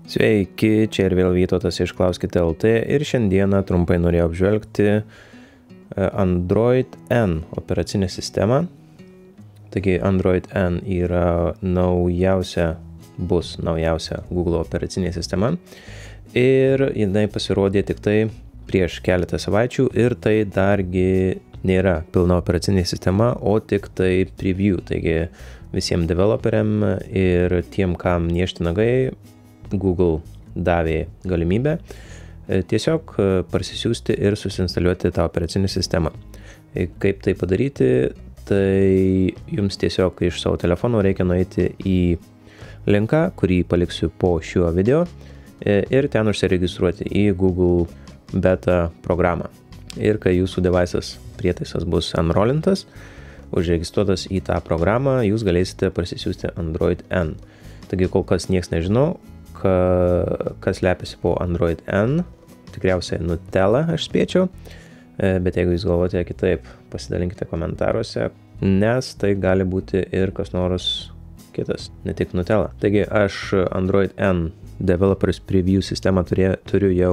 Sveiki, čia ir vėl Vytautas iš Klauskite LT ir šiandieną trumpai norėjau apžvelgti Android N operacinę sistemą. Taigi Android N yra naujausia Google operacinė sistema ir jinai pasirodė tik tai prieš keletą savaičių ir tai dargi nėra pilna operacinė sistema, o tik tai preview. Taigi visiems developeriam ir tiem, kam niežti nagai, Google davė galimybę tiesiog parsisiųsti ir susinstaliuoti tą operacinę sistemą. Kaip tai padaryti, tai jums tiesiog iš savo telefono reikia nueiti į linką, kurį paliksiu po šiuo video ir ten užsiregistruoti į Google beta programą. Ir kai jūsų prietaisas bus enrolintas, užregistruotas į tą programą, jūs galėsite parsisiųsti Android N. Taigi kol kas nieks nežinau, kas lepiasi po Android N, tikriausiai Nutella, aš spėčiau, bet jeigu jūs galvojate kitaip, pasidalinkite komentaruose, nes tai gali būti ir kas nors kitas, ne tik Nutella. Taigi aš Android N Developers Preview sistemą turiu jau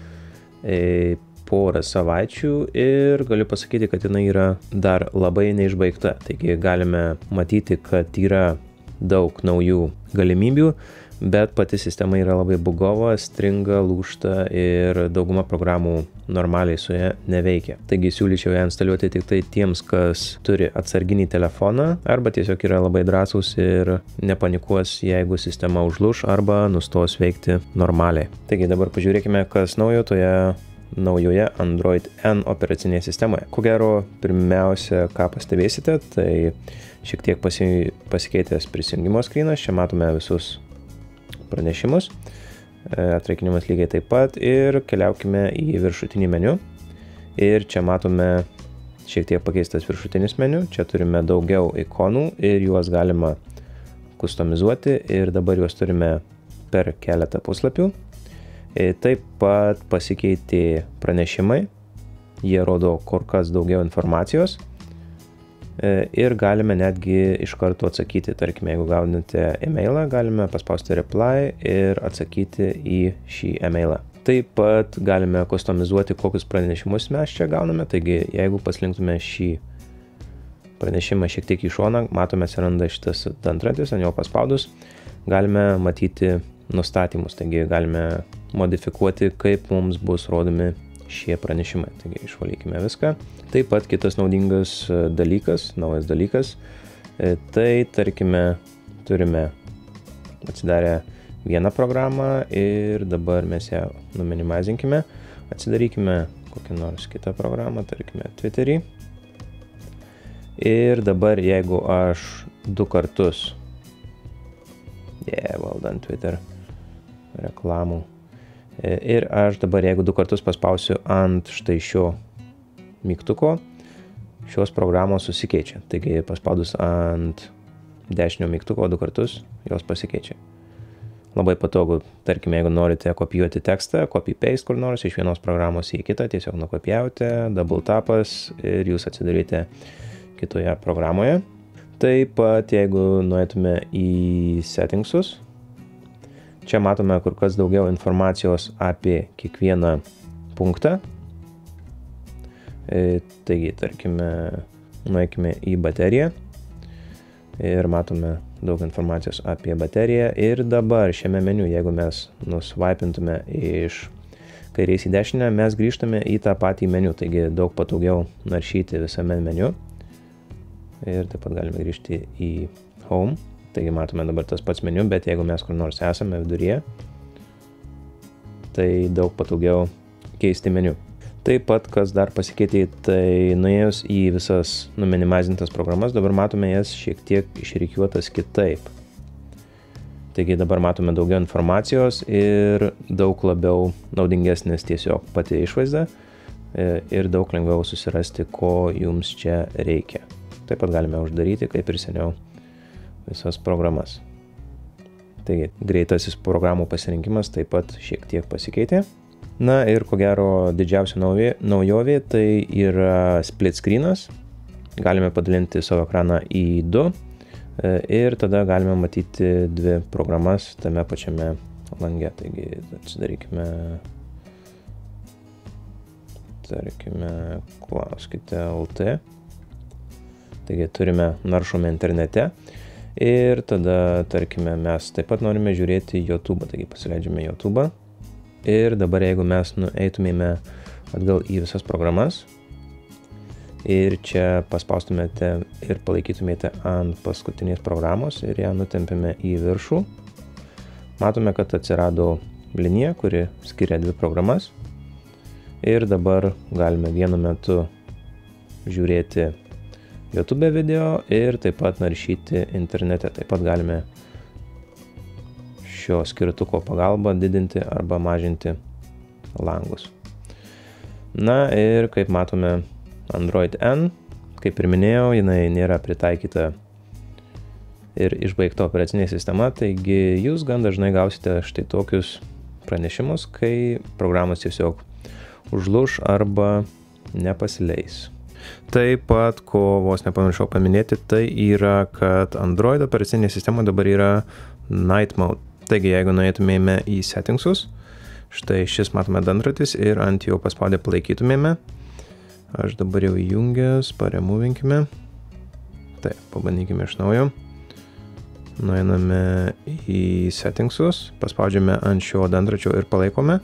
porą savaičių ir galiu pasakyti, kad jinai yra dar labai neišbaigta. Taigi galime matyti, kad yra daug naujų galimybių, bet pati sistema yra labai bugova, stringa, lūžta ir dauguma programų normaliai su ja neveikia. Taigi siūlyčiau ją instaliuoti tik tai tiems, kas turi atsarginį telefoną arba tiesiog yra labai drąsūs ir nepanikuos, jeigu sistema užlūš arba nustos veikti normaliai. Taigi dabar pažiūrėkime, kas naujo toje naujoje Android N operacinėje sistemoje. Ko gero, pirmiausia, ką pastebėsite, tai šiek tiek pasikeitęs prisijungimo skrynas. Čia matome visus pranešimus, atrakinimas lygiai taip pat ir keliaukime į viršutinį meniu. Ir čia matome šiek tiek pakeistas viršutinis meniu. Čia turime daugiau ikonų ir juos galima kustomizuoti ir dabar juos turime per keletą puslapių. Taip pat pasikeitė pranešimai, jie rodo kur kas daugiau informacijos ir galime netgi iš karto atsakyti, tarkime, jeigu gaunate e-mailą, galime paspausti reply ir atsakyti į šį e-mailą. Taip pat galime kustomizuoti, kokius pranešimus mes čia gauname, taigi jeigu paslinktume šį pranešimą šiek tiek į šoną, matome atsiranda šitas antrantis, ant jo paspaudus, galime matyti nustatymus, taigi galime modifikuoti, kaip mums bus rodomi šie pranešimai. Taigi išvalykime viską. Taip pat kitas naudingas naujas dalykas, tai tarkime turime atsidarę vieną programą ir dabar mes ją numinimizinkime, atsidarykime kokią nors kitą programą, tarkime Twitterį. Ir dabar jeigu aš du kartus valdant Twitter reklamų. Ir aš dabar, jeigu du kartus paspausiu ant štai šio mygtuko, šios programos susikeičia. Taigi paspaudus ant dešinio mygtuko du kartus, jos pasikeičia. Labai patogu, tarkime, jeigu norite kopijuoti tekstą, copy-paste kur nors iš vienos programos į kitą, tiesiog nukopijavote, double tapas ir jūs atsidarite kitoje programoje. Taip pat, jeigu nueitume į settingsus, čia matome kur kas daugiau informacijos apie kiekvieną punktą. Taigi, tarkime, nueikime į bateriją ir matome daug informacijos apie bateriją. Ir dabar šiame meniu, jeigu mes nusvaipintume iš kairės į dešinę, mes grįžtame į tą patį meniu, taigi daug patogiau naršyti visame meniu. Ir taip pat galime grįžti į Home. Taigi matome dabar tas pats meniu, bet jeigu mes kur nors esame viduryje, tai daug patogiau keisti meniu. Taip pat, kas dar pasikeitė, tai nuėjus į visas numinimizintas programas, dabar matome jas šiek tiek išrikiuotas kitaip. Taigi dabar matome daugiau informacijos ir daug labiau naudingesnės tiesiog pati išvaizda ir daug lengviau susirasti, ko jums čia reikia. Taip pat galime uždaryti, kaip ir seniau, visas programas. Taigi, greitasis programų pasirinkimas taip pat šiek tiek pasikeitė. Na ir ko gero didžiausia naujovė tai yra split screenas. Galime padalinti savo ekraną į du ir tada galime matyti dvi programas tame pačiame lange. Taigi atsidarykime, tarkime, klauskite LT. Taigi turime naršome internete ir tada, tarkime, mes taip pat norime žiūrėti YouTube. Taigi pasileidžiame YouTube ir dabar jeigu mes nueitumėme atgal į visas programas ir čia paspaustumėte ir palaikytumėte ant paskutinės programos ir ją nutempėme į viršų, matome, kad atsirado linija, kuri skiria dvi programas ir dabar galime vienu metu žiūrėti YouTube video ir taip pat naršyti internete. Taip pat galime šio skirtuko pagalba didinti arba mažinti langus. Na ir kaip matome, Android N, kaip ir minėjau, jinai nėra pritaikyta ir išbaigta operacinė sistema, taigi jūs gan dažnai gausite štai tokius pranešimus, kai programos tiesiog užlūš arba nepasileis. Taip pat, ko vos nepamiršau paminėti, tai yra, kad Android operacinė sistema dabar yra Night Mode. Taigi, jeigu nueitumėme į settingsus, štai šis matome dantratis ir ant jo paspaudę palaikytumėme. Aš dabar jau įjungęs, paremovinkime. Taip, pabandykime iš naujo. Nueiname į settingsus, paspaudžiame ant šio dantračio ir palaikome.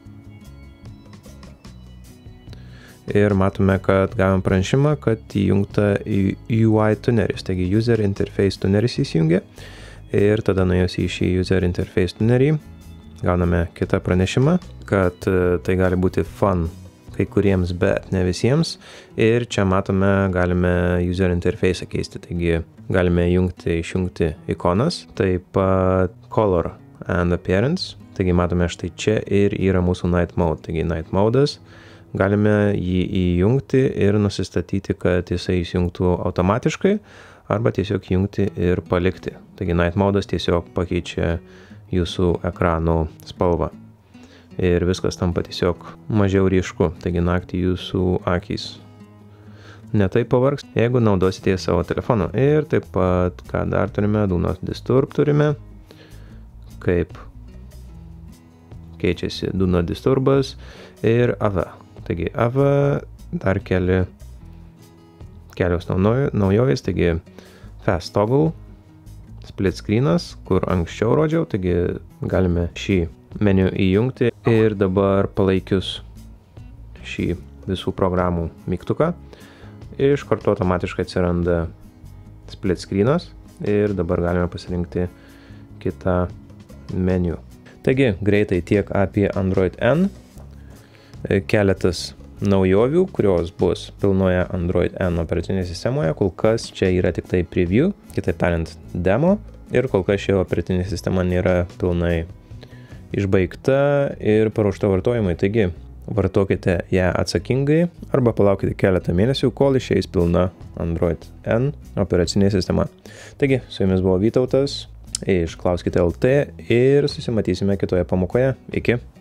Ir matome, kad gavom pranešimą, kad įjungta UI tuneris, taigi User Interface tuneris įsijungia. Ir tada nuėjus į šį User Interface tunerį, gauname kitą pranešimą, kad tai gali būti fun kai kuriems, bet ne visiems. Ir čia matome, galime User Interface keisti, taigi galime išjungti ikonas, taip pat Color and Appearance. Taigi matome štai čia ir yra mūsų Night Mode, taigi Night Mode'as. Galime jį įjungti ir nusistatyti, kad jisai įsijungtų automatiškai arba tiesiog įjungti ir palikti. Taigi Night Mode'as tiesiog pakeičia jūsų ekrano spalvą ir viskas tampa tiesiog mažiau ryšku, taigi naktį jūsų akys netaip pavargs, jeigu naudosite savo telefoną. Ir taip pat, ką dar turime, Do Not Disturb turime, kaip keičiasi Do Not Disturbas ir AV. Taigi AV dar kelios naujovės, taigi Fast Toggle, Split Screenas, kur anksčiau rodžiau, taigi galime šį meniu įjungti ir dabar palaikius šį visų programų mygtuką, iš karto automatiškai atsiranda Split Screenas ir dabar galime pasirinkti kitą meniu. Taigi greitai tiek apie Android N. Keletas naujovių, kurios bus pilnoje Android N operacinėje sistemoje. Kol kas čia yra tik tai preview, kitaip tariant demo, ir kol kas ši operacinė sistema nėra pilnai išbaigta ir paruošta vartojimui. Taigi vartokite ją atsakingai arba palaukite keletą mėnesių, kol išeis pilna Android N operacinė sistema. Taigi su jumis buvo Vytautas iš Klauskite LT ir susimatysime kitoje pamokoje. Iki.